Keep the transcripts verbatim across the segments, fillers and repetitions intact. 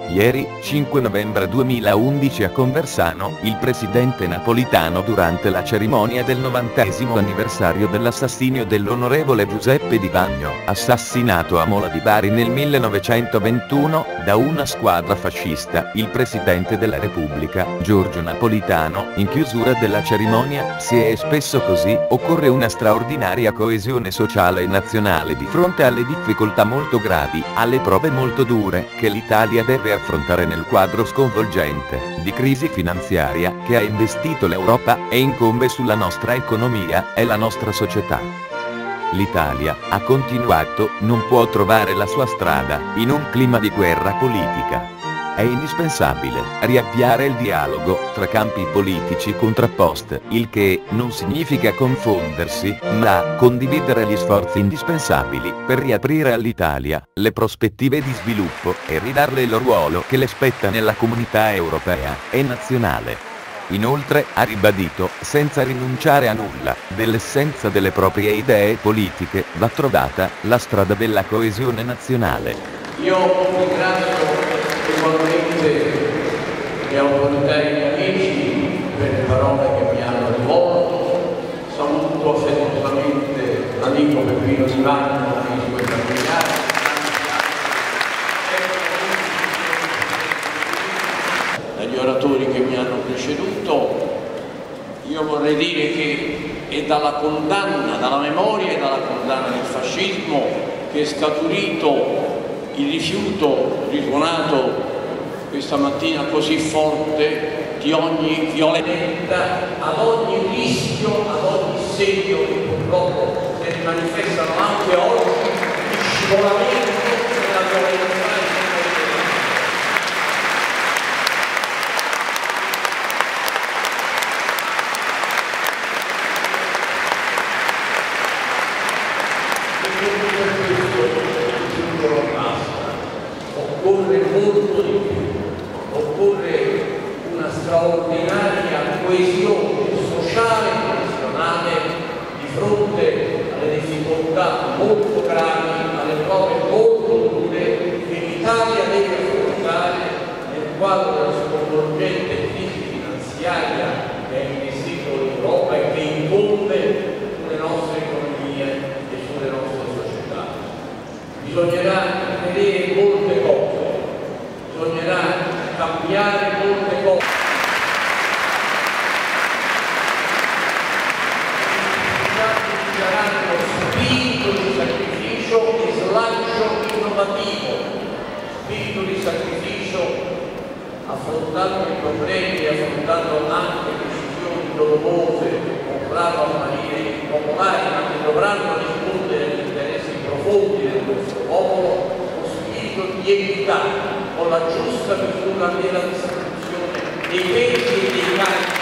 Ieri, cinque novembre duemilaundici a Conversano, il presidente Napolitano durante la cerimonia del novantesimo anniversario dell'assassinio dell'onorevole Giuseppe Di Vagno, assassinato a Mola di Bari nel millenovecentoventuno, da una squadra fascista, il presidente della Repubblica, Giorgio Napolitano, in chiusura della cerimonia, si è espresso così: occorre una straordinaria coesione sociale e nazionale di fronte alle difficoltà molto gravi, alle prove molto dure, che l'Italia deve affrontare nel quadro sconvolgente di crisi finanziaria che ha investito l'Europa e incombe sulla nostra economia e la nostra società. L'Italia, ha continuato, non può trovare la sua strada in un clima di guerra politica. È indispensabile riavviare il dialogo tra campi politici contrapposti, il che non significa confondersi, ma condividere gli sforzi indispensabili per riaprire all'Italia le prospettive di sviluppo e ridarle il ruolo che le spetta nella comunità europea e nazionale. Inoltre, ha ribadito, senza rinunciare a nulla, dell'essenza delle proprie idee politiche, va trovata la strada della coesione nazionale. Io ringrazio ugualmente le autorità e gli amici per le parole che mi hanno rivolto. Saluto affettuosamente l'amico Peppino Di Vagno e i suoi familiari, dagli oratori che mi hanno preceduto. Io vorrei dire che è dalla condanna, dalla memoria e dalla condanna del fascismo che è scaturito il rifiuto risuonato questa mattina così forte di ogni violenza, ad ogni rischio, ad ogni segno che purtroppo si manifestano anche oggi di scivolamento nella violenza. Occorre molto di più, occorre una straordinaria coesione sociale e nazionale di fronte alle difficoltà molto gravi, alle prove molto dure che l'Italia deve affrontare nel quadro della sconvolgente crisi finanziaria che ha investito l'Europa e che incombe sulle nostre economie e sulle nostre società. Bisognerà vedere molte cose, bisognerà cambiare molte cose. Bisognerà lo spirito di sacrificio e slancio innovativo, spirito di sacrificio affrontando i problemi e affrontando anche decisioni dolorose, potranno apparire impopolari, ma che dovranno rispondere agli interessi profondi del nostro popolo, con spirito di equità, con la giusta misura della distribuzione dei pesi e dei carichi.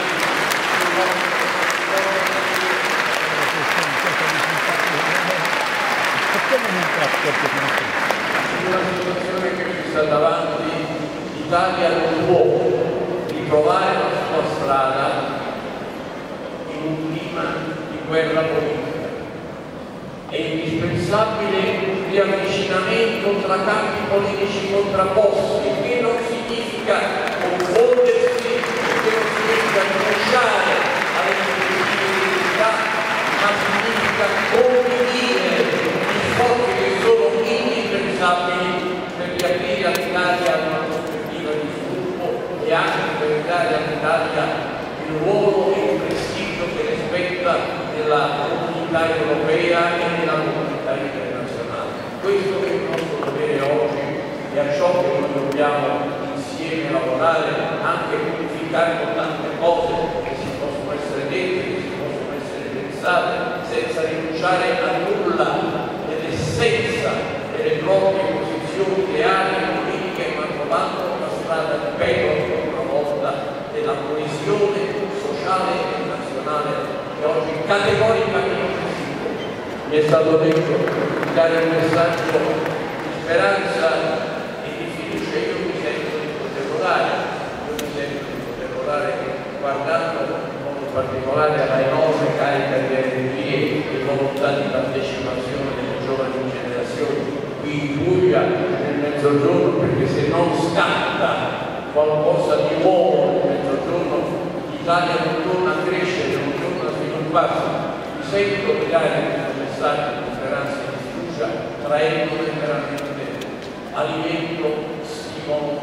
In una situazione che ci sta davanti, l'Italia non può ritrovare la sua strada in un clima di guerra politica. È indispensabile un riavvicinamento tra campi politici contrapposti, che non significa confondersi, che non significa rinunciare alle prospettive di unità, ma significa condividere gli sforzi che sono indispensabili per riaprire all'Italia una prospettiva di sviluppo e anche per dare all'Italia il ruolo e il prestigio che le spetta nella comunità europea e nella comunità internazionale. Questo è il nostro dovere oggi e a ciò che noi dobbiamo insieme lavorare, anche modificando tante cose che si possono essere dette, che si possono essere pensate, senza rinunciare a nulla dell'essenza delle proprie posizioni reali e politiche, ma trovando una strada di pelo ancora una volta della coesione sociale e nazionale che oggi categoricamente mi è stato detto di dare un messaggio di speranza e di fiducia. Io mi sento di poterlo dare, io mi sento di poterlo dare guardando in modo particolare alla enorme carica di energie e volontà di partecipazione delle giovani generazioni qui in Puglia, nel Mezzogiorno, perché che se non scatta qualcosa di nuovo nel Mezzogiorno, l'Italia non torna a crescere, non torna a svilupparsi. Mi sento di dare questo messaggio di speranza e di fiducia, traendone veramente alimento, stimolo